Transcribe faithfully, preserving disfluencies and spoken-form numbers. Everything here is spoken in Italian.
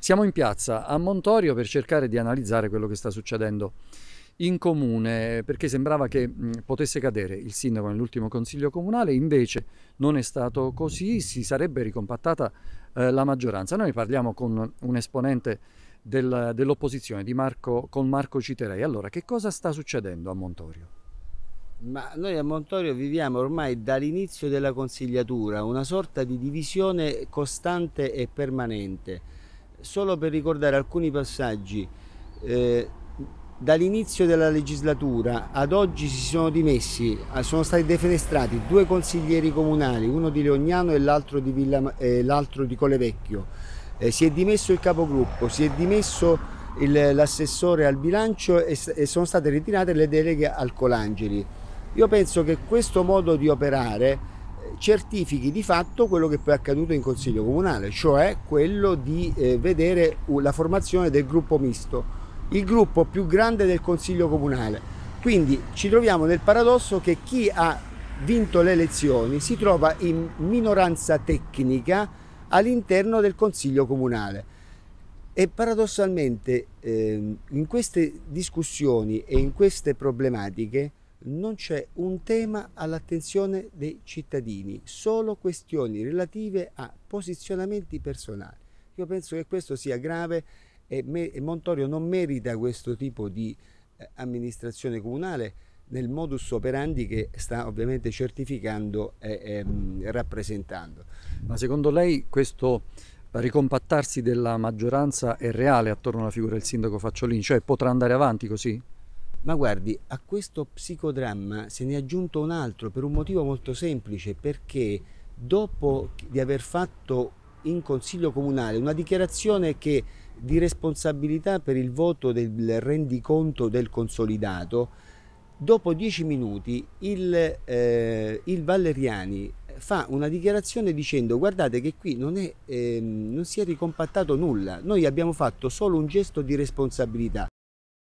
Siamo in piazza a Montorio per cercare di analizzare quello che sta succedendo in comune, perché sembrava che mh, potesse cadere il sindaco nell'ultimo consiglio comunale, invece non è stato così, si sarebbe ricompattata eh, la maggioranza. Noi parliamo con un esponente del, dell'opposizione, di Marco, con Marco Citerei. Allora, che cosa sta succedendo a Montorio? Ma noi a Montorio viviamo ormai dall'inizio della consigliatura una sorta di divisione costante e permanente. Solo per ricordare alcuni passaggi, eh, dall'inizio della legislatura ad oggi si sono dimessi, sono stati defenestrati due consiglieri comunali, uno di Leognano e l'altro di, Villa, eh, l'altro di Colevecchio. Eh, si è dimesso il capogruppo, si è dimesso l'assessore al bilancio e, e sono state ritirate le deleghe al Colangeli. Io penso che questo modo di operare certifichi di fatto quello che poi è accaduto in Consiglio Comunale, cioè quello di eh, vedere la formazione del gruppo misto, il gruppo più grande del Consiglio Comunale. Quindi ci troviamo nel paradosso che chi ha vinto le elezioni si trova in minoranza tecnica all'interno del Consiglio Comunale. E paradossalmente eh, in queste discussioni e in queste problematiche non c'è un tema all'attenzione dei cittadini, solo questioni relative a posizionamenti personali. Io penso che questo sia grave e, me, e Montorio non merita questo tipo di eh, amministrazione comunale nel modus operandi che sta ovviamente certificando e ehm, rappresentando. Ma secondo lei questo ricompattarsi della maggioranza è reale attorno alla figura del sindaco Facciolini? Cioè potrà andare avanti così? Ma guardi, a questo psicodramma se ne è aggiunto un altro per un motivo molto semplice, perché dopo di aver fatto in Consiglio Comunale una dichiarazione che di responsabilità per il voto del rendiconto del consolidato, dopo dieci minuti il, eh, il Valeriani fa una dichiarazione dicendo: guardate che qui non, è, eh, non si è ricompattato nulla, noi abbiamo fatto solo un gesto di responsabilità.